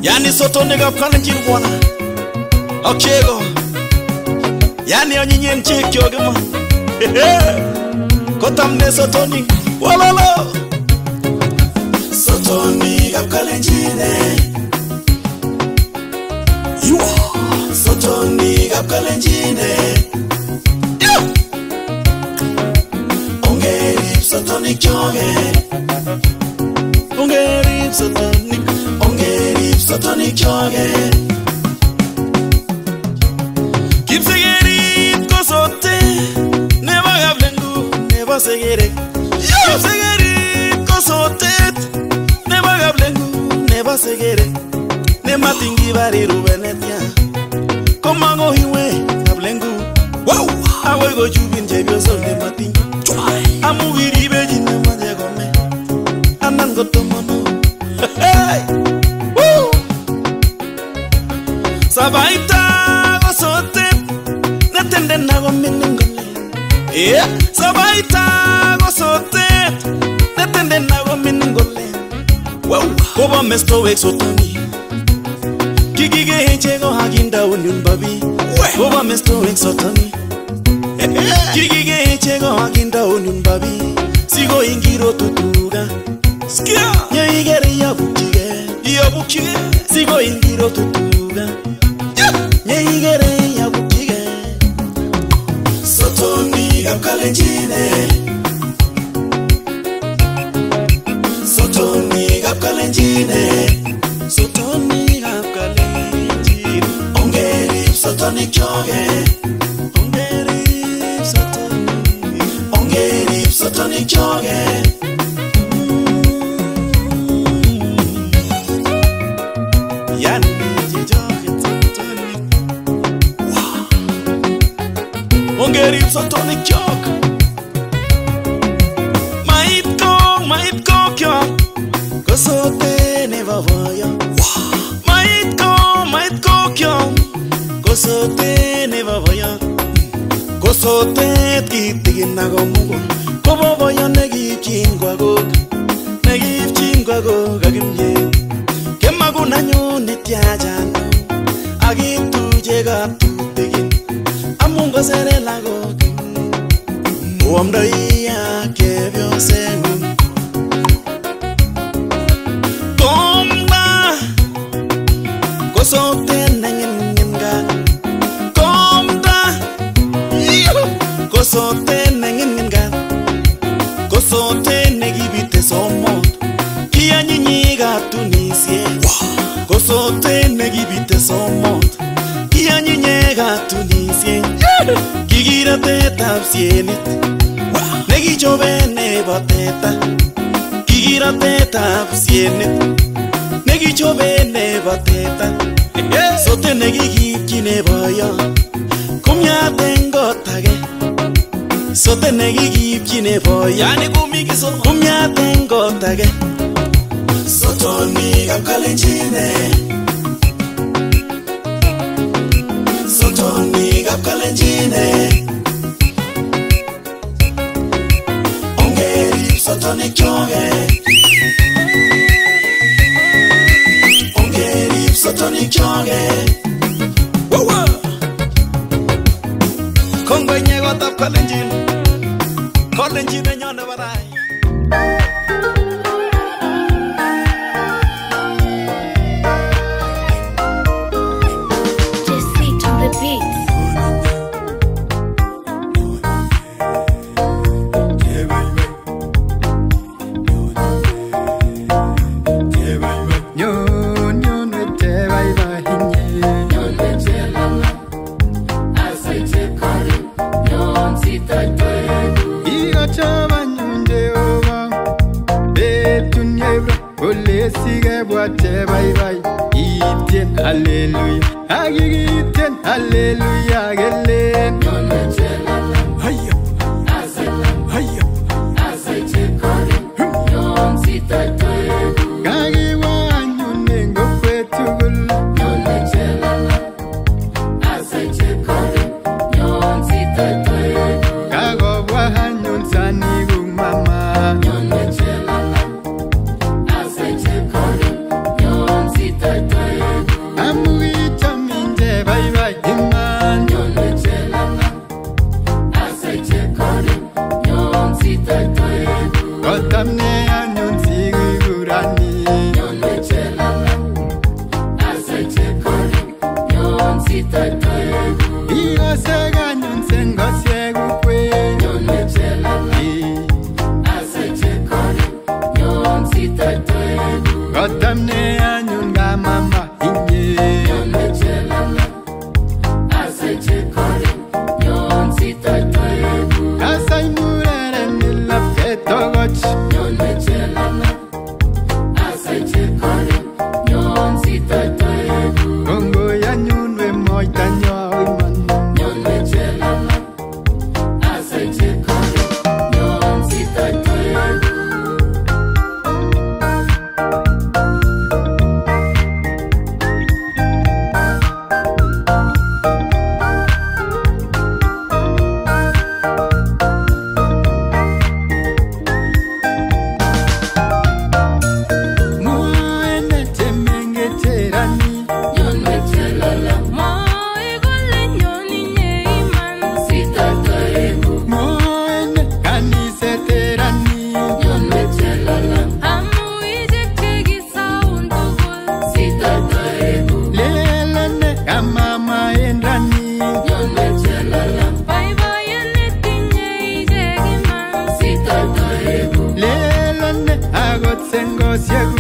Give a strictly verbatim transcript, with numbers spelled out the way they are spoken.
Yani soto nigga Kalenjin bwana. Okay go. Yani onyinyen cheki ogema. Kotamne soto ni. Walalo. Soto nigga Kalenjin. You are soto nigga Kalenjin. Yeah. Ongeri soto ni kyoge. Ongeri soto ni Ongeri soto ni kyoge. Keep singing kosote. Never have lengu, never segere. Keep singing kosote. Never have lengu, never segere. Nema tingi bari rubenetia. Komango hiwe have lengu. Wow, awe go jubin jebyo so nema tingi. Amu wiri beji nema jegome. Anan go tomono. Hey, woo. Sabaita gosote. Natende nago miningole. Yeah, sabaita gosote. Natende nago miningole. Wow, koba mesto wexotoni. Kigige hechego haginda unyun babi. Koba mesto wexotoni. Kigige hechego haginda unyun babi. Sigo ingiro tutuga. Skia. Nye igere yabukige. Yabukige. Sigo ingiro tutuga. Nye igere yabukige. Soto nigga Kalenjin. Soto nigga Kalenjin. Soto nigga Kalenjin. Ongeri soto ni kyoge. Ongeri soto ni. Ongeri soto ni kyoge. Yani jijoge soto ni. Ongeri soto ni kyoge. Mait ko, mait ko kyoge. Kosote never voya. Mait ko, mait ko kyoge. Kosote never voya. Kosote kitigina go mugo. Kobo voya negi chingwa go. Negi chingwa go gagimye. Kemaguna nyone tiajano. Agitu jega tutigin. Amungo sere lago. Uamdaiya kebyo sengun. Komba kosote nengenga. Komba kosote nengenga. Kosote negibite somot. Kia nyinyiga tunisie. Kosote negibite somot. Kia nyinyiga tunisie. Kigira teta sienit. Negi chobe nebo teta. Kigira teta sienit. Negi chobe nebo teta. Sote negi gipchi nebo yo. Kumya tengo tage. Sote negi gipchi nebo yo. Yani kumikiso. Kumya tengo tage. Soto nigga Kalenjin. Soto nigga Kalenjin. Ongeri soto ni kyoge. Ongeri soto ni kyoge. Wow. Kongwe nyego tap Kalenjin. Kalenjin nyone barai. Hallelujah, Hallelujah, Hallelujah, Hallelujah. Mama. betusiek